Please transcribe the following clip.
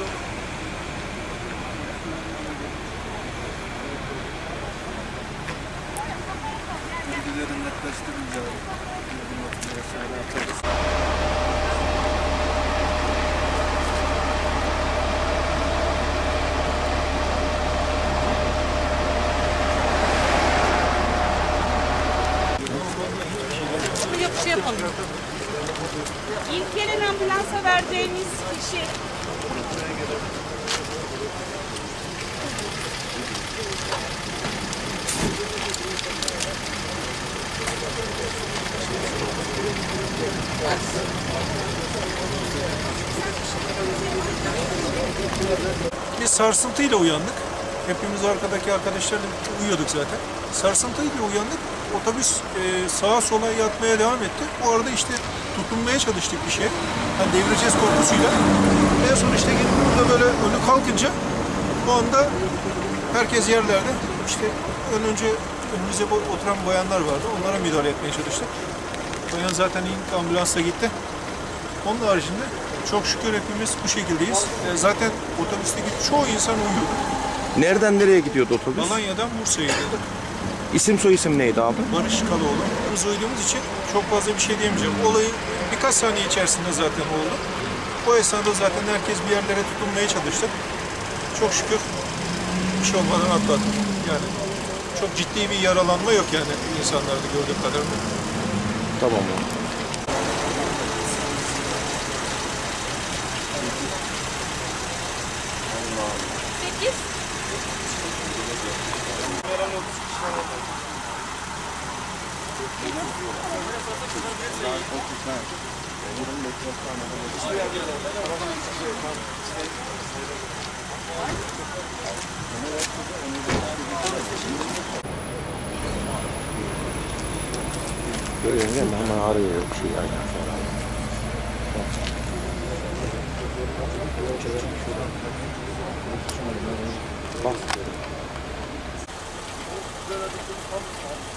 Bilgileri netleştirince atarız. Yok şey yapalım. İlk gelen ambulansa vereceğimiz kişi. Biz sarsıntıyla uyandık. Hepimiz arkadaki arkadaşlarla uyuyorduk zaten. Sarsıntıyla uyandık. Otobüs sağa sola yatmaya devam etti. Bu arada işte tutunmaya çalıştık bir şeye. Yani devireceğiz korkusuyla. En son işte gelip burada böyle önü kalkınca bu anda herkes yerlerde. İşte önce önümüze oturan bayanlar vardı. Onlara müdahale etmeye çalıştık. Bayan zaten ilk ambulansla gitti. Onun haricinde çok şükür hepimiz bu şekildeyiz. Zaten otobüsteki çoğu insan uyuyordu. Nereden nereye gidiyordu otobüs? Alanya'dan Bursa'ya gidiyordu. İsim soyisim neydi abi? Barış Kaloğlu. Biz uyuduğumuz için çok fazla bir şey diyemeyeceğim. Olayı birkaç saniye içerisinde zaten oldu. O esnada zaten herkes bir yerlere tutunmaya çalıştı. Çok şükür bir şey olmadan atlattık. Yani çok ciddi bir yaralanma yok yani insanlarda gördüğüm kadarıyla. Tamam abi. Sekiz. Görüyorsun değil mi? Hemen arıyor bir şey yani. Bak.